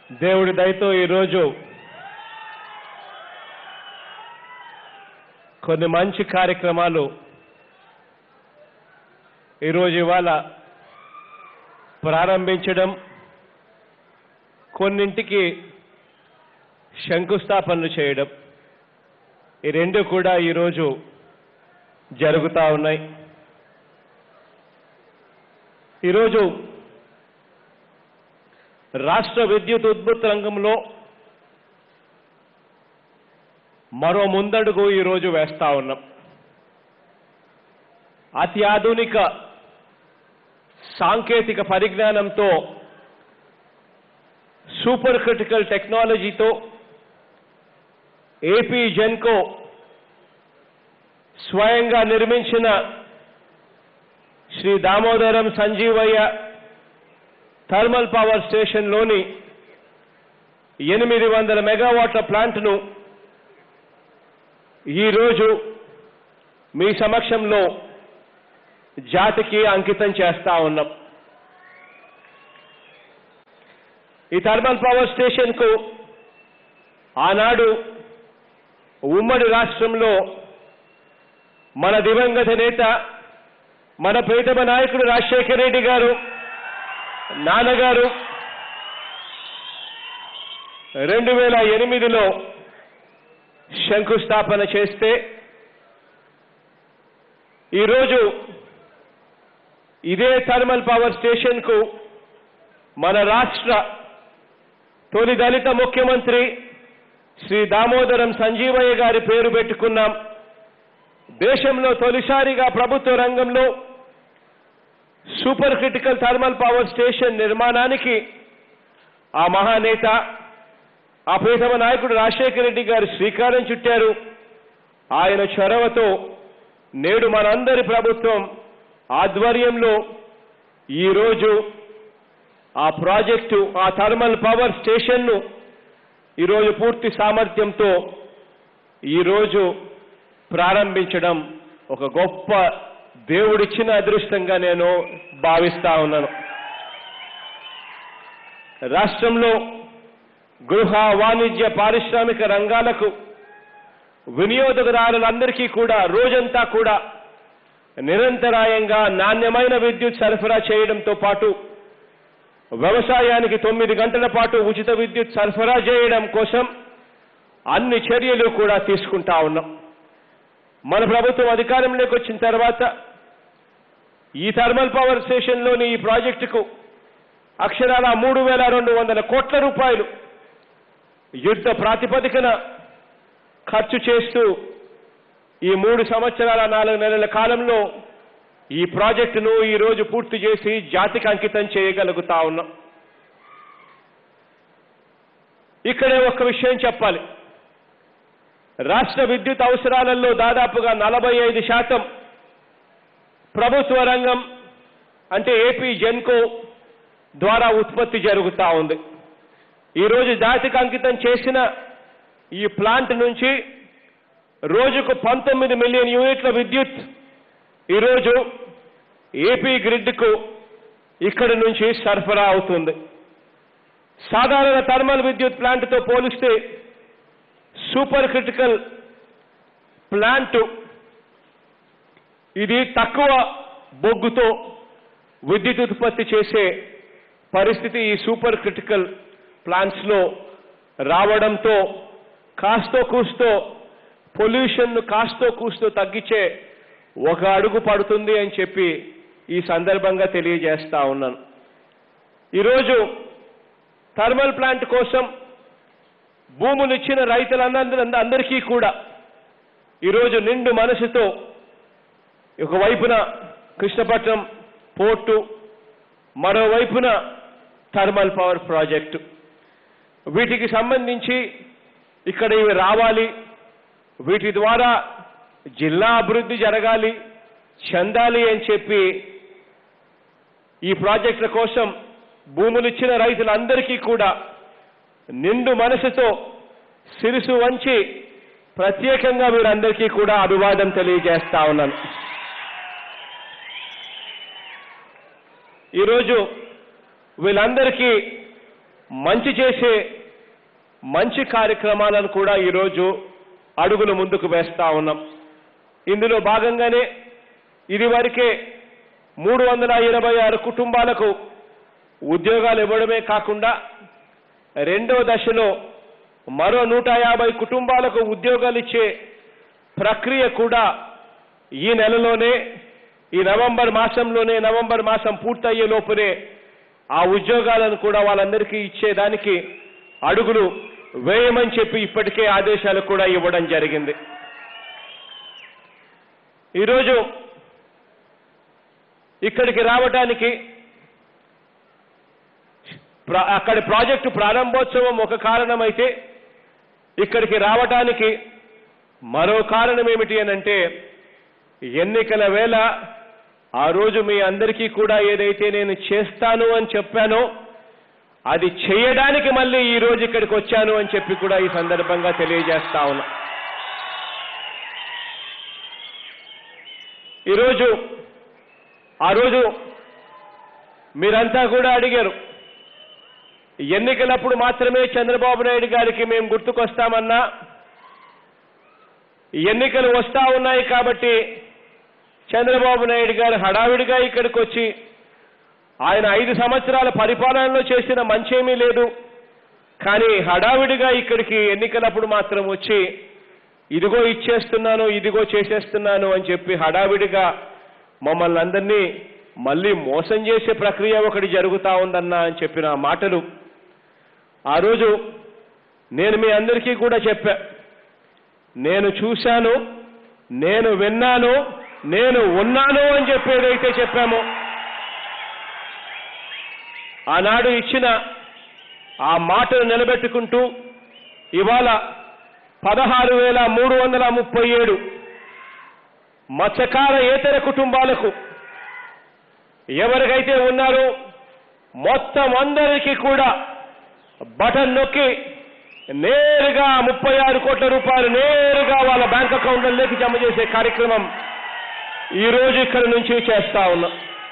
దేవుడి దయతో ఈరోజు కొన్ని మంచి కార్యక్రమాలు ఇవాళ ప్రారంభించడం, కొన్నింటికి శంకుస్థాపనలు చేయడం, ఈ రెండు కూడా ఈరోజు జరుగుతూ ఉన్నాయి. ఈరోజు రాష్ట్ర విద్యుత్ ఉత్పత్తి రంగంలో మరో ముందడుగు ఈరోజు వేస్తా ఉన్నాం. అత్యాధునిక సాంకేతిక పరిజ్ఞానంతో, సూపర్ క్రిటికల్ టెక్నాలజీతో ఏపీ జెన్కో స్వయంగా నిర్మించిన శ్రీ దామోదరం సంజీవయ్య థర్మల్ పవర్ స్టేషన్లోని 800 మెగావాట్ల ప్లాంట్ను ఈరోజు మీ సమక్షంలో జాతికి అంకితం చేస్తా ఉన్నాం. ఈ థర్మల్ పవర్ స్టేషన్కు ఆనాడు ఉమ్మడి రాష్ట్రంలో మన దివంగత నేత, మన ప్రీతమ నాయకుడు రాజశేఖర రెడ్డి గారు నాన్నగారు 2008లో శంకుస్థాపన చేస్తే, ఈరోజు ఇదే థర్మల్ పవర్ స్టేషన్కు మన రాష్ట్ర తొలి దళిత ముఖ్యమంత్రి శ్రీ దామోదరం సంజీవయ్య గారి పేరు పెట్టుకున్నాం. దేశంలో తొలిసారిగా ప్రభుత్వ రంగంలో super critical thermal power station నిర్మాణానికి ఆ మహానేత, ఆ ప్రీతమ నాయకుడు రాజశేఖర రెడ్డి గారు శ్రీకారం చుట్టారు. ఆయన చొరవతో నేడు మనందరి ప్రభుత్వం ఆధ్వర్యంలో ఈరోజు ఆ ప్రాజెక్టు, ఆ థర్మల్ పవర్ స్టేషన్ను ఈరోజు పూర్తి సామర్థ్యంతో ఈరోజు ప్రారంభించడం ఒక గొప్ప దేవుడిచ్చిన అదృష్టంగా నేను భావిస్తా ఉన్నాను. రాష్ట్రంలో గృహ, వాణిజ్య, పారిశ్రామిక రంగాలకు వినియోగదారులందరికీ కూడా రోజంతా కూడా నిరంతరాయంగా నాణ్యమైన విద్యుత్ సరఫరా చేయడంతో పాటు వ్యవసాయానికి 9 గంటల పాటు ఉచిత విద్యుత్ సరఫరా చేయడం కోసం అన్ని చర్యలు కూడా తీసుకుంటా ఉన్నాం. మన ప్రభుత్వం అధికారంలోకి వచ్చిన తర్వాత ఈ థర్మల్ పవర్ స్టేషన్లోని ఈ ప్రాజెక్టుకు అక్షరాల 3,200 కోట్ల రూపాయలు యుద్ధ ప్రాతిపదికన ఖర్చు చేస్తూ ఈ 3 సంవత్సరాల 4 నెలల కాలంలో ఈ ప్రాజెక్టును ఈరోజు పూర్తి చేసి జాతికి అంకితం చేయగలుగుతా ఉన్నాం. ఇక్కడే ఒక విషయం చెప్పాలి. రాష్ట్ర విద్యుత్ అవసరాలలో దాదాపుగా 45% ప్రభుత్వ రంగం అంటే ఏపీ జెన్కో ద్వారా ఉత్పత్తి జరుగుతూ ఉంది. ఈరోజు జాతికి అంకితం చేసిన ఈ ప్లాంట్ నుంచి రోజుకు 19 మిలియన్ యూనిట్ల విద్యుత్ ఈరోజు ఏపీ గ్రిడ్కు ఇక్కడి నుంచి సరఫరా అవుతుంది. సాధారణ థర్మల్ విద్యుత్ ప్లాంట్తో పోలిస్తే సూపర్ క్రిటికల్ ప్లాంట్ ఇది తక్కువ బొగ్గుతో విద్యుత్ ఉత్పత్తి చేసే పరిస్థితి ఈ సూపర్ క్రిటికల్ ప్లాంట్స్లో రావడంతో కాస్తో కూస్తో పొల్యూషన్ను కాస్తో కూస్తో తగ్గించే ఒక అడుగు పడుతుంది అని చెప్పి ఈ సందర్భంగా తెలియజేస్తా ఉన్నాను. ఈరోజు థర్మల్ ప్లాంట్ కోసం భూములు ఇచ్చిన రైతులందరికీ కూడా ఈరోజు నిండు మనసుతో ఒకవైపున కృష్ణపట్నం పోర్టు, మరోవైపున థర్మల్ పవర్ ప్రాజెక్టు, వీటికి సంబంధించి ఇక్కడ ఇవి రావాలి, వీటి ద్వారా జిల్లా అభివృద్ధి జరగాలి, చెందాలి అని చెప్పి ఈ ప్రాజెక్టుల కోసం భూములు ఇచ్చిన రైతులందరికీ కూడా నిండు మనసుతో శిరసు వంచి ప్రత్యేకంగా వీరందరికీ కూడా అభివాదం తెలియజేస్తా ఉన్నాను. ఈరోజు వీళ్ళందరికీ మంచి చేసే మంచి కార్యక్రమాలను కూడా ఈరోజు అడుగులు ముందుకు వేస్తా ఉన్నాం. ఇందులో భాగంగానే ఇదివరకే 326 కుటుంబాలకు ఉద్యోగాలు ఇవ్వడమే కాకుండా రెండో దశలో మరో 150 కుటుంబాలకు ఉద్యోగాలు ఇచ్చే ప్రక్రియ కూడా ఈ నెలలోనే, ఈ నవంబర్ మాసం పూర్తయ్యే లోపునే ఆ ఉద్యోగాలను కూడా వాళ్ళందరికీ ఇచ్చేదానికి అడుగులు వేయమని చెప్పి ఇప్పటికే ఆదేశాలు కూడా ఇవ్వడం జరిగింది. ఈరోజు ఇక్కడికి రావడానికి అక్కడి ప్రాజెక్టు ప్రారంభోత్సవం ఒక కారణమైతే ఇక్కడికి రావడానికి మరో కారణం ఏమిటి అనంటే ఎన్నికల వేళ ఆ రోజు మీ అందరికీ కూడా ఏదైతే నేను చేస్తాను అని చెప్పానో అది చేయడానికి మళ్ళీ ఈ రోజు ఇక్కడికి వచ్చాను అని చెప్పి కూడా ఈ సందర్భంగా తెలియజేస్తా ఉన్నా. ఆ రోజు మీరంతా కూడా అడిగారు, ఎన్నికలప్పుడు మాత్రమే చంద్రబాబు నాయుడు గారికి మేము గుర్తుకొస్తామన్నా, ఎన్నికలు వస్తా ఉన్నాయి కాబట్టి చంద్రబాబు నాయుడు గారు హడావిడిగా ఇక్కడికి వచ్చి ఆయన 5 సంవత్సరాల పరిపాలనలో చేసిన మంచేమీ లేదు, కానీ హడావిడిగా ఇక్కడికి ఎన్నికలప్పుడు మాత్రం వచ్చి ఇదిగో ఇచ్చేస్తున్నాను, ఇదిగో చేసేస్తున్నాను అని చెప్పి హడావిడిగా మమ్మల్ని అందరినీ మళ్ళీ మోసం చేసే ప్రక్రియ ఒకటి జరుగుతా ఉందన్నా అని చెప్పిన మాటలు ఆ రోజు నేను మీ అందరికీ కూడా చెప్పా. నేను చూశాను, నేను విన్నాను, నేను ఉన్నాను అని చెప్పి ఏదైతే చెప్పామో ఆనాడు ఇచ్చిన ఆ మాటను నిలబెట్టుకుంటూ ఇవాళ 16,337 మత్స్యకారేతర కుటుంబాలకు ఎవరికైతే ఉన్నారో మొత్తం అందరికీ కూడా బటన్ నొక్కి నేరుగా 36 కోట్ల రూపాయలు నేరుగా వాళ్ళ బ్యాంక్ అకౌంట్లలోకి జమ చేసే కార్యక్రమం ఈ రోజు ఇక్కడి నుంచి చేస్తా ఉన్నాం.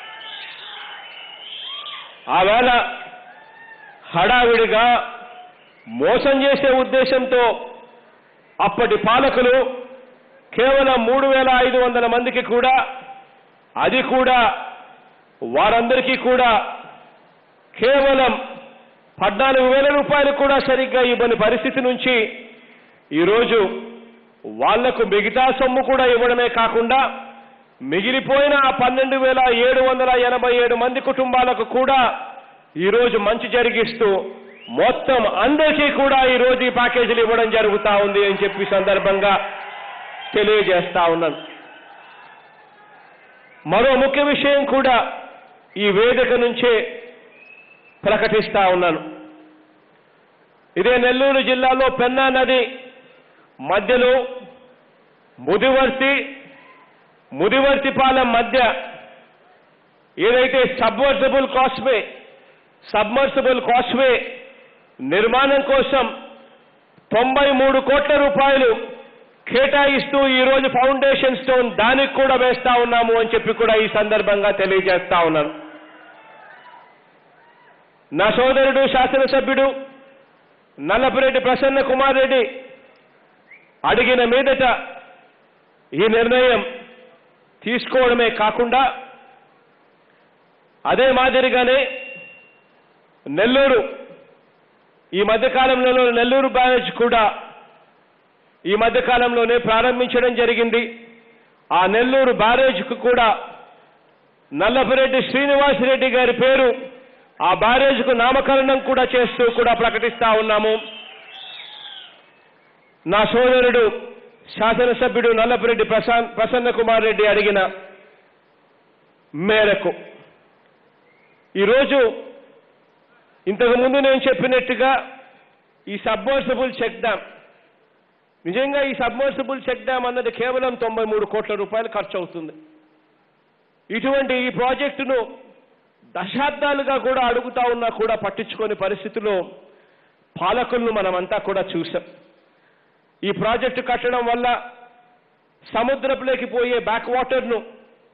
ఆవేళ హడావిడిగా మోసం చేసే ఉద్దేశంతో అప్పటి పాలకులు కేవలం 3,500 మందికి కూడా, అది కూడా వారందరికీ కూడా కేవలం 14,000 రూపాయలు కూడా సరిగ్గా ఇవ్వని పరిస్థితి నుంచి ఈరోజు వాళ్లకు మిగతా సొమ్ము కూడా ఇవ్వడమే కాకుండా మిగిలిపోయిన 12,787 మంది కుటుంబాలకు కూడా ఈరోజు మంచి జరిగిస్తూ మొత్తం అందరికీ కూడా ఈరోజు ఈ ప్యాకేజీలు ఇవ్వడం జరుగుతా ఉంది అని చెప్పి సందర్భంగా తెలియజేస్తా ఉన్నాను. మరో ముఖ్య విషయం కూడా ఈ వేదిక నుంచే ప్రకటిస్తా ఉన్నాను. ఇదే నెల్లూరు జిల్లాలో పెన్నా నది మధ్యలో ముదివర్తిపాలెం మధ్య ఏదైతే సబ్మర్సిబుల్ కాస్వే నిర్మాణం కోసం 93 కోట్ల రూపాయలు కేటాయిస్తూ ఈరోజు ఫౌండేషన్ స్టోన్ దానికి కూడా వేస్తా ఉన్నాము అని చెప్పి కూడా ఈ సందర్భంగా తెలియజేస్తా ఉన్నాను. నా సోదరుడు శాసనసభ్యుడు నల్లపురెడ్డి ప్రసన్న కుమార్ రెడ్డి అడిగిన మీదట ఈ నిర్ణయం తీసుకోవడమే కాకుండా అదే మాదిరిగానే నెల్లూరు ఈ మధ్యకాలంలో నెల్లూరు బ్యారేజ్ కూడా ఈ మధ్యకాలంలోనే ప్రారంభించడం జరిగింది. ఆ నెల్లూరు బ్యారేజ్కు కూడా నల్లపురెడ్డి శ్రీనివాసరెడ్డి గారి పేరు ఆ బ్యారేజ్కు నామకరణం కూడా చేస్తూ కూడా ప్రకటిస్తా ఉన్నాము. నా సోదరుడు శాసనసభ్యుడు నల్లపురెడ్డి ప్రసన్న కుమార్ రెడ్డి అడిగిన మేరకు ఈరోజు ఇంతకుముందు నేను చెప్పినట్టుగా ఈ సబ్మర్సిబుల్ చెక్ డ్యామ్, నిజంగా ఈ సబ్మర్సిబుల్ చెక్ డ్యామ్ అన్నది కేవలం 93 కోట్ల రూపాయలు ఖర్చు అవుతుంది. ఇటువంటి ఈ ప్రాజెక్టును దశాబ్దాలుగా కూడా అడుగుతా ఉన్నా కూడా పట్టించుకోని పరిస్థితిలో పాలకులను మనమంతా కూడా చూసాం. ఈ ప్రాజెక్టు కట్టడం వల్ల సముద్రపులోకి పోయే బ్యాక్ వాటర్ను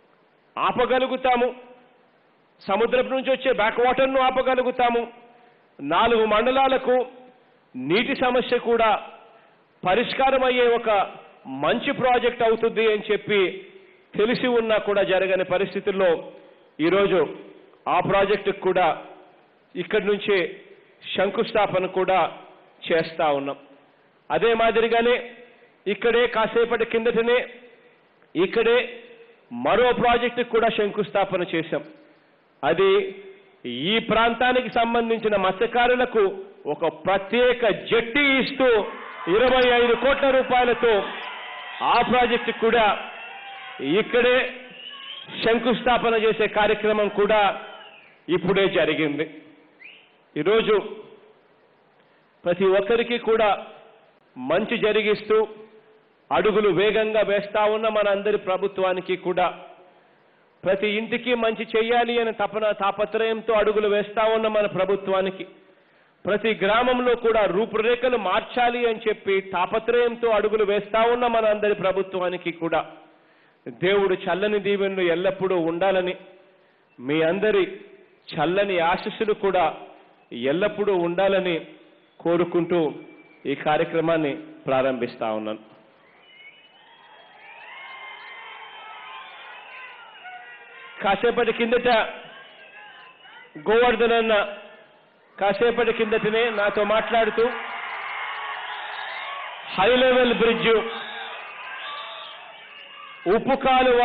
ఆపగలుగుతాము, సముద్రపు నుంచి వచ్చే బ్యాక్ వాటర్ను ఆపగలుగుతాము. 4 మండలాలకు నీటి సమస్య కూడా పరిష్కారం అయ్యే ఒక మంచి ప్రాజెక్ట్ అవుతుంది అని చెప్పి తెలిసి ఉన్నా కూడా జరగని పరిస్థితుల్లో ఈరోజు ఆ ప్రాజెక్టుకు కూడా ఇక్కడి నుంచే శంకుస్థాపన కూడా చేస్తా ఉన్నాం. అదే మాదిరిగానే ఇక్కడే కాసేపటి కిందటనే ఇక్కడే మరో ప్రాజెక్టుకు కూడా శంకుస్థాపన చేశాం. అది ఈ ప్రాంతానికి సంబంధించిన మత్స్యకారులకు ఒక ప్రత్యేక జట్టి ఇస్తూ 25 కోట్ల రూపాయలతో ఆ ప్రాజెక్టు కూడా ఇక్కడే శంకుస్థాపన చేసే కార్యక్రమం కూడా ఇప్పుడే జరిగింది. ఈరోజు ప్రతి ఒక్కరికి కూడా మంచి జరిగిస్తూ అడుగులు వేగంగా వేస్తా ఉన్న మనందరి ప్రభుత్వానికి కూడా ప్రతి ఇంటికి మంచి చేయాలి అనే తాపత్రయంతో అడుగులు వేస్తా ఉన్న మన ప్రభుత్వానికి ప్రతి గ్రామంలో కూడా రూపురేఖలు మార్చాలి అని చెప్పి తాపత్రయంతో అడుగులు వేస్తా ఉన్న మనందరి ప్రభుత్వానికి కూడా దేవుడు చల్లని దీవెనలు ఎల్లప్పుడూ ఉండాలని మీ అందరి చల్లని ఆశీస్సులు కూడా ఎల్లప్పుడూ ఉండాలని కోరుకుంటూ ఈ కార్యక్రమాన్ని ప్రారంభిస్తా ఉన్నాను. కాసేపటి కిందట గోవర్ధన్ అన్న కాసేపటి కిందటనే నాతో మాట్లాడుతూ హై లెవెల్ బ్రిడ్జ్ ఉప్పు కాలువ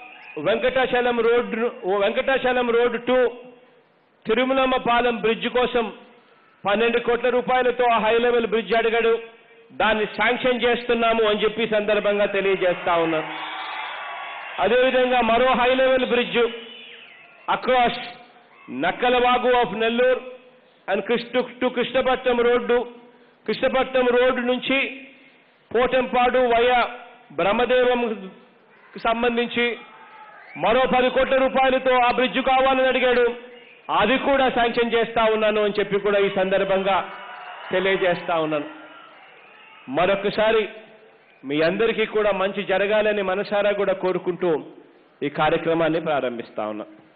Venkatachalam road to Tirumalamma Palem bridge కోసం 12 కోట్ల రూపాయలతో ఆ హై లెవెల్ బ్రిడ్జ్ అడిగాడు. దాన్ని శాంక్షన్ చేస్తున్నాము అని చెప్పి సందర్భంగా తెలియజేస్తా ఉన్నాను. అదేవిధంగా మరో high level bridge across Nakkalavagu of Nellore and Krishnapatnam road నుంచి పోటంపాడు వయా బ్రహ్మదేవం సంబంధించి మరో 10 కోట్ల రూపాయలతో ఆ బ్రిడ్జ్ కావాలని అడిగాడు. అది కూడా శాంక్షన్ చేస్తా ఉన్నాను అని చెప్పి కూడా ఈ సందర్భంగా తెలియజేస్తా ఉన్నాను. మరొకసారి మీ అందరికీ కూడా మంచి జరగాలని మనసారా కూడా కోరుకుంటూ ఈ కార్యక్రమాన్ని ప్రారంభిస్తా ఉన్నా.